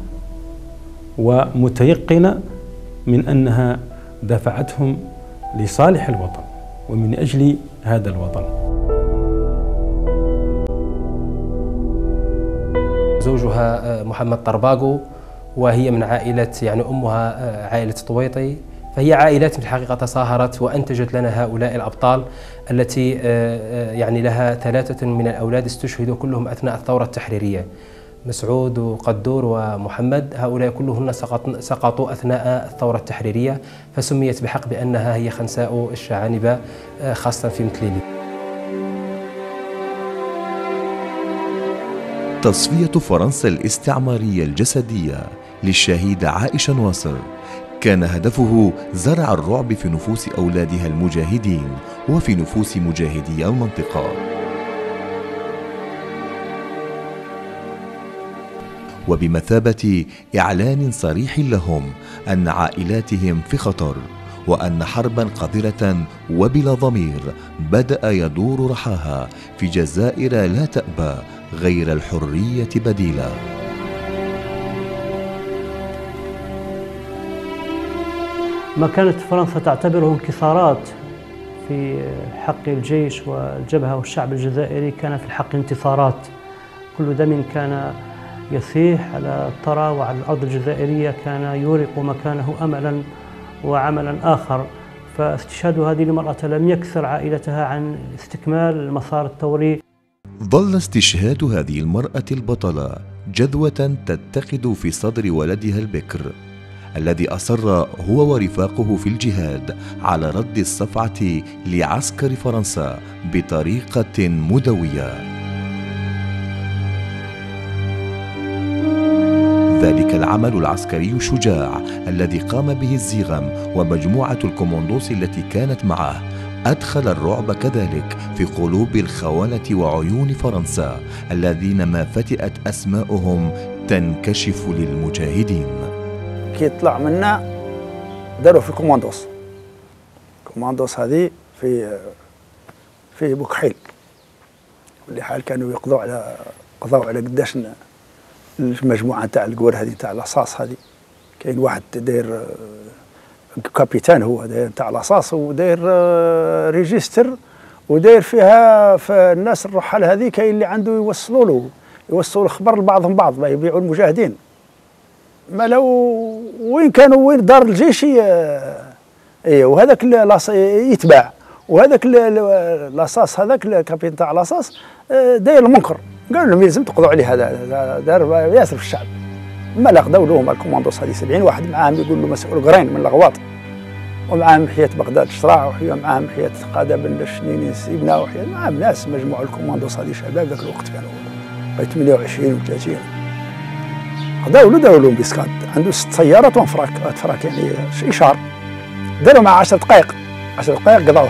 ومتيقنة من أنها دفعتهم لصالح الوطن ومن أجل هذا الوطن. زوجها محمد طرباغو وهي من عائلة يعني أمها عائلة طويطي، فهي عائلات في الحقيقة تصاهرت وأنتجت لنا هؤلاء الأبطال التي يعني لها ثلاثة من الأولاد استشهدوا كلهم أثناء الثورة التحريرية، مسعود وقدور ومحمد، هؤلاء كلهن سقطوا أثناء الثورة التحريرية، فسميت بحق بأنها هي خنساء الشعانبة خاصة في متليلي. تصفية فرنسا الاستعمارية الجسدية للشهيدة عائشة نواصر كان هدفه زرع الرعب في نفوس أولادها المجاهدين وفي نفوس مجاهدي المنطقة، وبمثابة إعلان صريح لهم أن عائلاتهم في خطر وأن حربا قذرة وبلا ضمير بدأ يدور رحاها في جزائر لا تأبى غير الحرية بديلا. ما كانت فرنسا تعتبره انكسارات في حق الجيش والجبهة والشعب الجزائري كان في الحق انتصارات. كل دم كان يسيح على الثرى وعلى الأرض الجزائرية كان يورق مكانه أملا وعملا آخر، فاستشهاد هذه المرأة لم يكسر عائلتها عن استكمال المسار الثوري. ظل استشهاد هذه المرأة البطلة جذوة تتقد في صدر ولدها البكر الذي أصر هو ورفاقه في الجهاد على رد الصفعة لعسكر فرنسا بطريقة مدوية. ذلك العمل العسكري الشجاع الذي قام به الزيغم ومجموعة الكوموندوس التي كانت معه أدخل الرعب كذلك في قلوب الخونة وعيون فرنسا الذين ما فتئت أسماؤهم تنكشف للمجاهدين. كي طلع منا داروا في كوموندوس. كوموندوس هذه في في بوكحيل. كل حال كانوا يقضوا على قضاو على قداش المجموعه تاع القوار هذه تاع لاصاص هذه. كاين واحد داير كابيتان هو داير تاع لاصاص وداير ريجستر وداير فيها الناس الرحال هذه كاين اللي عنده يوصلوا له يوصلوا الخبر لبعضهم بعض ما يبيعوا المجاهدين. ما لو وين كانوا وين دار الجيش اي وهذاك يتباع وهذاك لاصاص هذاك الكابيتان تاع لاصاص داير المنكر. قالوا لهم لازم تقضوا عليه هذا دار ياسر في الشعب. ما لا قضاو لهم الكوماندوس هذه سبعين واحد معاهم يقول له مسؤول قرين من الغواط ومعاهم حياة بغداد شراع ومعاهم حياة قادة بن الشنيني سيبنا وحياة معاهم ناس مجموعة الكوماندوس هذه شباب ذاك الوقت كانوا ثمانية وعشرين و ثلاثين. قضاو له داروا لهم بيسكاد عنده ست سيارات وانفراك اتفراك يعني اشار داروا مع عشر دقائق عشر دقائق قضاوه.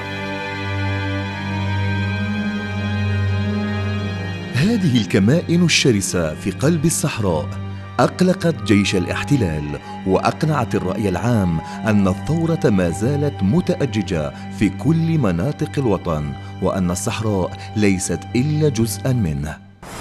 هذه الكمائن الشرسة في قلب الصحراء أقلقت جيش الاحتلال وأقنعت الرأي العام أن الثورة ما زالت متأججة في كل مناطق الوطن وأن الصحراء ليست إلا جزءا منه.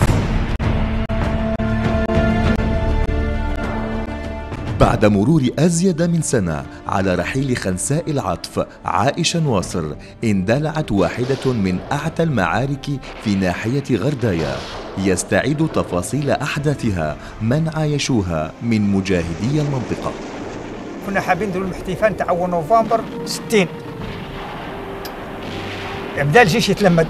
بعد مرور أزيد من سنة على رحيل خنساء العطف عائشة نواصر اندلعت واحدة من أعتى المعارك في ناحية غردايا يستعيد تفاصيل أحداثها من عايشوها من مجاهدي المنطقة. كنا حابين نديروا الاحتفال تاع أول نوفمبر ستين. بدا الجيش يتلمد.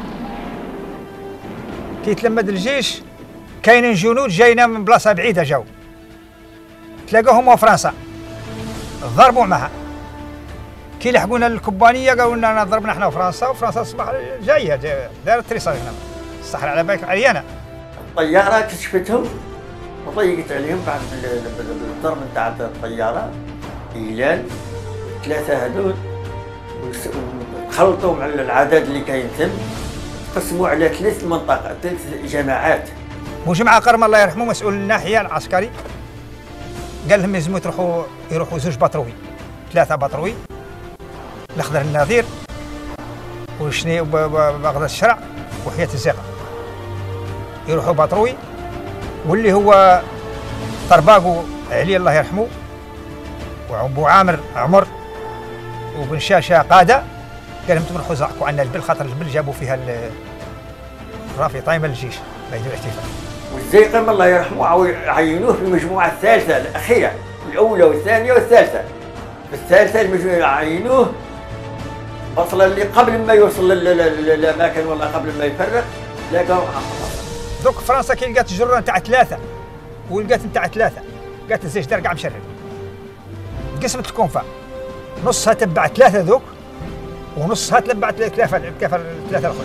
كي يتلمد الجيش كاينين جنود جاينا من بلاصة بعيدة جاو. تلاقاهم هو فرنسا ضربوا معها. كي لحقونا الكوبانيه قالوا لنا ضربنا احنا وفرنسا وفرنسا اصبح جايه دارت تريصه هنا الصحراء على بالك عريانه. الطياره كشفتهم وضيقت عليهم بعد الضرب نتاع الطياره هلال ثلاثه هذول خلطوا مع العدد اللي كاين ثم قسموا على ثلاث منطقه ثلاث جماعات. مجمع قرم الله يرحمه مسؤول الناحيه العسكري قال لهم لازم يروحوا يروحوا زوج باتروي ثلاثه باتروي الاخضر النظير وشني بغداد الشرع وحياه الزيقه يروحوا باتروي واللي هو طرباقو علي الله يرحمه وابو عامر عمر وبن شاشه قاده قال لهم تروحوا زعقوا عنا البل خاطر البل جابوا فيها الرافي طايمه للجيش بيدوا الاحتفال. والزيقم الله يرحمه عينوه في المجموعه الثالثه الاخيره الاولى والثانيه والثالثه. في الثالثه المجموعه عينوه اصلا اللي قبل ما يوصل للاماكن ولا قبل ما يفرق لقاو دوك فرنسا كي لقات جره نتاع ثلاثه ولقات نتاع ثلاثه قالت الزيش دار كاع مشرد قسمت الكونفا نصها تبع ثلاثه ذوك ونصها تبع ثلاثه كيف الثلاثه الاخرين.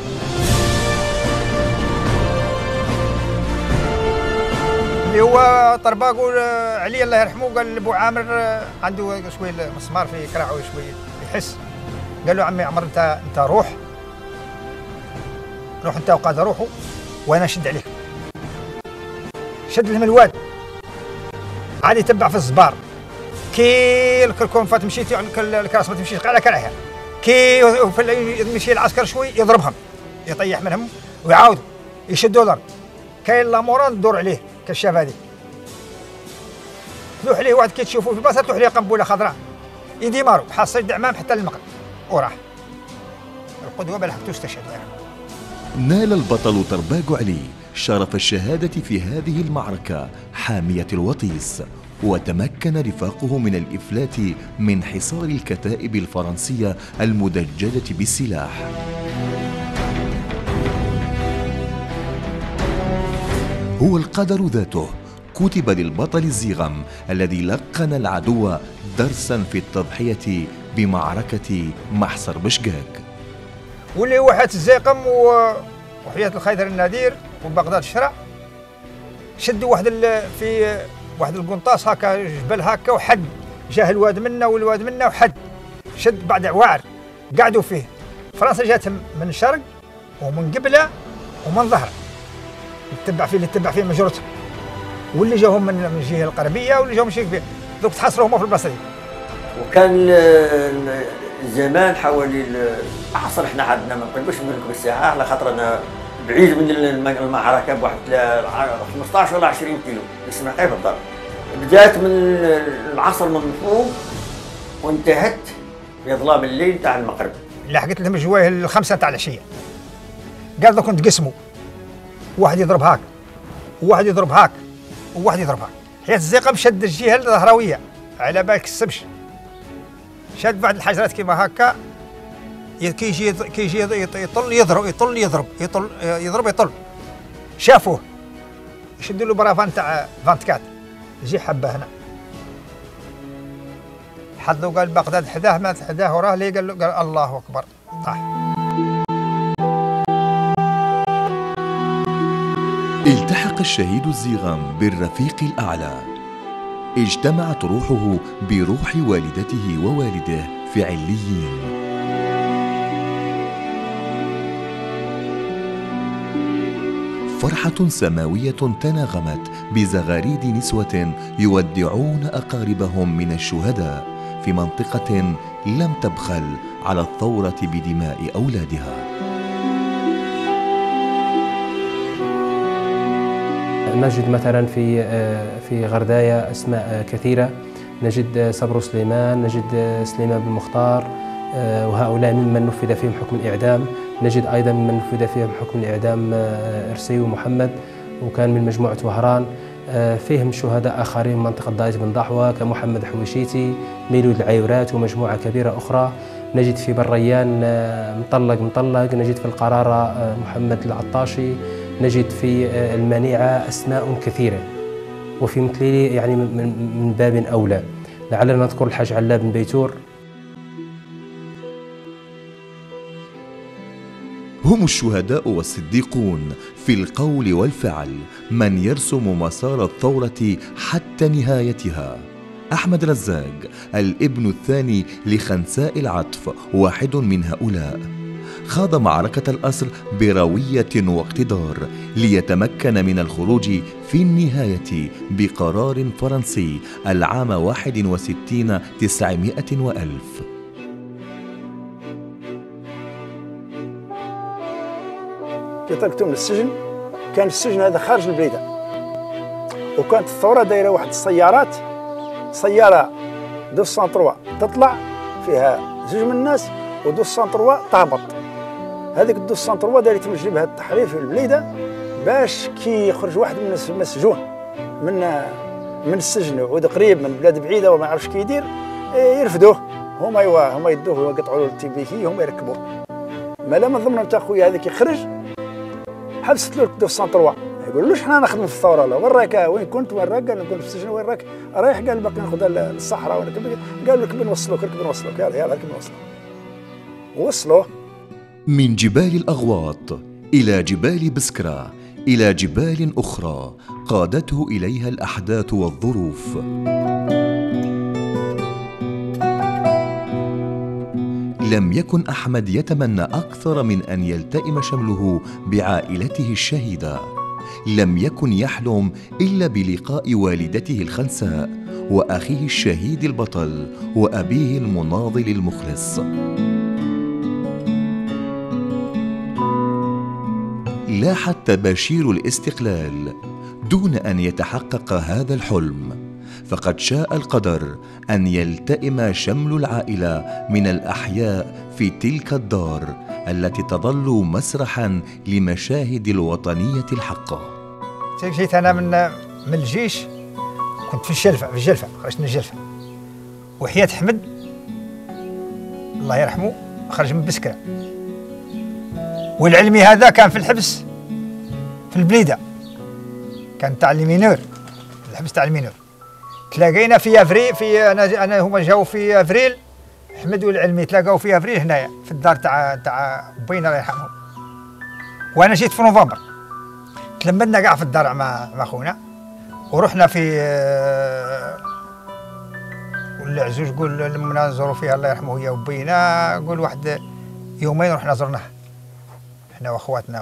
اللي هو طرباقو علي الله يرحمه قال لابو عامر عنده شويه مسمار في كراعه شويه يحس قال له عمي عمر انت انت روح روح انت وقاد روحوا وانا نشد عليك. شد لهم الواد عاد يتبع في الزبار كي الكونفا تمشي الكراس ما تمشيش على كراعها كي يمشي العسكر شوي يضربهم يطيح منهم ويعاودوا يشدوا الارض. كاين لاموران تدور عليه كالشاف هذه تلوح عليه واحد كي تشوفوا في البلاصه تلوح عليه قنبله خضراء يدي مارو حاصل دعمام حتى للمقر وراح القدوه ما لحقتوش تشهد. نال البطل طرباق علي شرف الشهادة في هذه المعركة حامية الوطيس وتمكن رفاقه من الإفلات من حصار الكتائب الفرنسية المدججة بالسلاح. هو القدر ذاته كتب للبطل الزيغم الذي لقن العدو درسا في التضحية بمعركة محصر بشقاق. واللي هو حياة الزيقم وحياة الخيدر النذير وبغداد الشرع شدوا واحد في واحد القنطاس هكا جبل هكا وحد جاه الواد منا والواد منا وحد شد بعد عوار قعدوا فيه. فرنسا جات من الشرق ومن قبله ومن ظهره تتبع فيه اللي تتبع فيه مجرته، واللي جاهم من من الجهه الغربيه واللي جاهم شيء كبير دوك تحصروا هما في البلاصه دي. وكان زمان حوالي احصل احنا عندنا ما نقدرش نركب الساعه على خاطر انا بعيد من المعركه بواحد خمسطاش ولا عشرين كيلو اسمع ايه بالضبط. بدات من العصر من فوق وانتهت في ظلام الليل تاع المغرب. لحقت لهم جوايه الخمسه تاع العشيه. قال دوك نتقسموا، واحد يضرب هاك وواحد يضرب هاك وواحد يضرب هاك. حيت الزيقه شد الجهه الظهراويه على بالك السبش، شاد بعض الحجرات كيما هكا كيجي كيجي يطل يضرب يطل يضرب يطل يضرب يطل. شافوه يشدوا له برافان تاع أربعة وعشرين يجي حبه هنا حظه قال بغداد حداه مات حداه وراه ليه قال له قال الله اكبر طاح. التحق الشهيد الزيغام بالرفيق الأعلى، اجتمعت روحه بروح والدته ووالده في عليين. فرحة سماوية تناغمت بزغاريد نسوة يودعون أقاربهم من الشهداء في منطقة لم تبخل على الثورة بدماء أولادها. نجد مثلا في في غردايا اسماء كثيره، نجد صبرو سليمان، نجد سليمان بن مختار، وهؤلاء ممن نفذ فيهم حكم الاعدام. نجد ايضا ممن نفذ فيهم حكم الاعدام ارسيو محمد وكان من مجموعه وهران. فيهم شهداء اخرين من منطقه ضايت بن ضحوه كمحمد حويشيتي، ميلود العيورات ومجموعه كبيره اخرى. نجد في بريان مطلق مطلق، نجد في القراره محمد العطاشي، نجد في المنيعة أسماء كثيرة، وفي مكليلي يعني من باب أولى. لعلنا نذكر الحاج علا بن بيتور. هم الشهداء والصديقون في القول والفعل، من يرسم مسار الثورة حتى نهايتها. أحمد رزاق الابن الثاني لخنساء العطف واحد من هؤلاء، خاض معركة الأسر بروية واقتدار ليتمكن من الخروج في النهاية بقرار فرنسي العام واحد وستين تسعمائة وألف. كي طلقتوا من السجن كان السجن هذا خارج البليدة، وكانت الثورة دايرة واحد السيارات، سيارة دوس سانتروا تطلع فيها زوج من الناس ودوس سانتروا تهبط. هذيك الدوس سانتروا دارت من جنبها التحرير في البليده باش كي يخرج واحد من المسجون من من السجن وعود قريب من بلاد بعيده وما يعرفش كي يدير يرفدوه هما ايوا هما يدوه ويقطعوا له التيبيكي هما يركبوه. ما لما ضمن تاع خويا هذيك يخرج حبست له الدوس سانتروا، ما يقولوش حنا نخدم في الثوره. لا وين راك وين كنت وين راك؟ قال نكون في السجن. وين راك؟ رايح. قال باقي ناخذ الصحراء ولا قال لك بنوصلوك ركب نوصلوك يلا يلا ركب نوصلوك. وصلوه من جبال الأغواط إلى جبال بسكرة إلى جبال أخرى قادته إليها الأحداث والظروف. لم يكن أحمد يتمنى أكثر من أن يلتئم شمله بعائلته الشهيدة. لم يكن يحلم إلا بلقاء والدته الخنساء وأخيه الشهيد البطل وأبيه المناضل المخلص. لاحت تباشير الاستقلال دون أن يتحقق هذا الحلم، فقد شاء القدر أن يلتئم شمل العائلة من الأحياء في تلك الدار التي تظل مسرحا لمشاهد الوطنية الحقة. جيت أنا من من الجيش، كنت في الجلفة في الجلفة خرجت من الجلفة، وحياة حمد الله يرحمه خرج من بسكرة، والعلمي هذا كان في الحبس في البليدة، كان تاع المينور، الحبس تاع المينور. تلاقينا في افريل في انا انا هما جاوا في افريل، حمد والعلمي تلاقاو في افريل هنايا في الدار تاع تاع بوينا الله يرحمهم. وانا جيت في نوفمبر، تلمدنا كاع في الدار مع مع خونا، ورحنا في والعزوز قول لما نزوروا فيها الله يرحمه هي وبينا، قول واحد يومين رحنا زرناها احنا واخواتنا،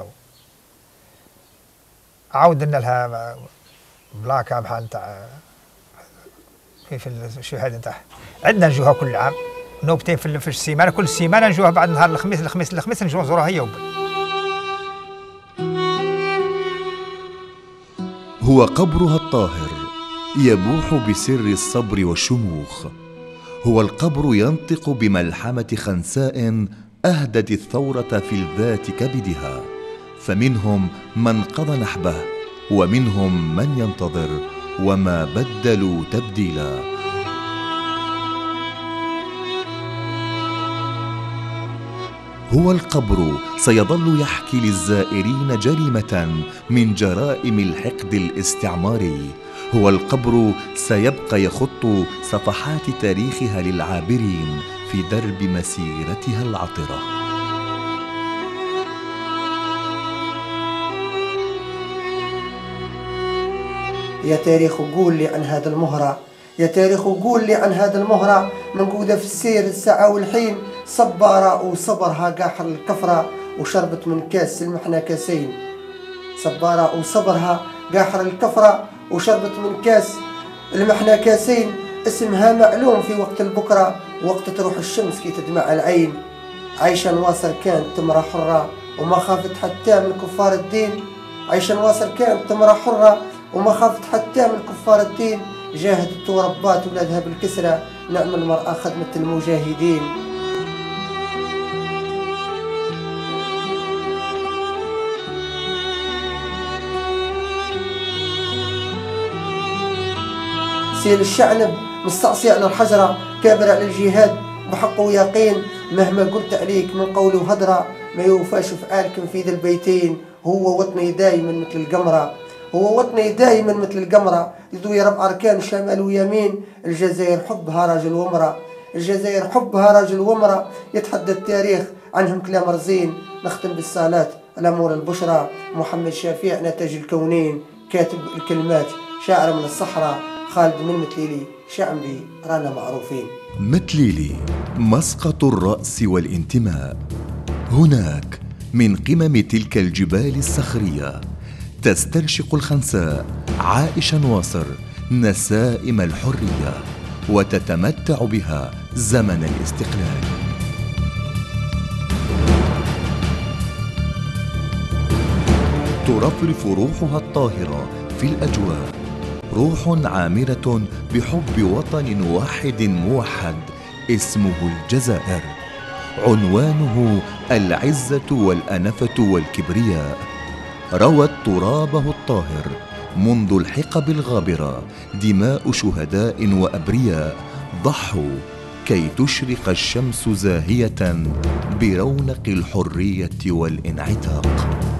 عاودنا لها بلاكه بحال نتاع في في الشهاده نتاعها. عندنا نجوها كل عام نوبتين في في السيمانه، كل سيمانه نجوها بعد نهار الخميس الخميس الخميس نجوها نزورها هي وبي. هو قبرها الطاهر يبوح بسر الصبر والشموخ. هو القبر ينطق بملحمة خنساء أهدت الثورة في الذات كبدها، فمنهم من قضى نحبه ومنهم من ينتظر وما بدلوا تبديلا. هو القبر سيظل يحكي للزائرين جريمة من جرائم الحقد الاستعماري. هو القبر سيبقى يخط صفحات تاريخها للعابرين في درب مسيرتها العطرة. يا تاريخ قول لي عن هذا المهرة، يا تاريخ قول لي عن هذا المهرة، منقودة في السير الساعة والحين، صبارة وصبرها قاحر الكفرة وشربت من كاس المحنى كاسين. صبارة وصبرها قاحر الكفرة وشربت من كاس المحنى كاسين. اسمها معلوم في وقت البكرة، وقت تروح الشمس كي تدمع العين. عيشة نواصر كانت تمرة حرة وما خافت حتى من كفار الدين. عيشة نواصر كانت تمرة حرة وما خافت حتى من كفار الدين. جاهدت وربات ولادها بالكسرة، نعم المرأة خدمة المجاهدين. سيل الشعنب مستعصي على الحجرة، كابر على الجهاد بحقه يقين. مهما قلت عليك من قول وهدرة، ما يوفاش فعالكم في ذا البيتين. هو وطني دايما مثل القمرة، هو وطني دايما مثل القمرة. يضوي ربع أركان شمال ويمين. الجزائر حبها راجل ومرأة، الجزائر حبها راجل ومرأة. يتحدى التاريخ عنهم كلام رزين. نختم بالصلاة على مولى البشرى محمد شفيع نتاج الكونين. كاتب الكلمات شاعر من الصحراء خالد من متليلي. شعبي رانا معروفين. متليلي مسقط الرأس والانتماء. هناك من قمم تلك الجبال الصخرية تستنشق الخنساء عائشة نواصر نسائم الحرية وتتمتع بها زمن الاستقلال. ترفرف روحها الطاهرة في الأجواء، روح عامرة بحب وطن واحد موحد اسمه الجزائر. عنوانه العزة والأنفة والكبرياء. روت ترابه الطاهر منذ الحقب الغابرة دماء شهداء وأبرياء ضحوا كي تشرق الشمس زاهية برونق الحرية والانعتاق.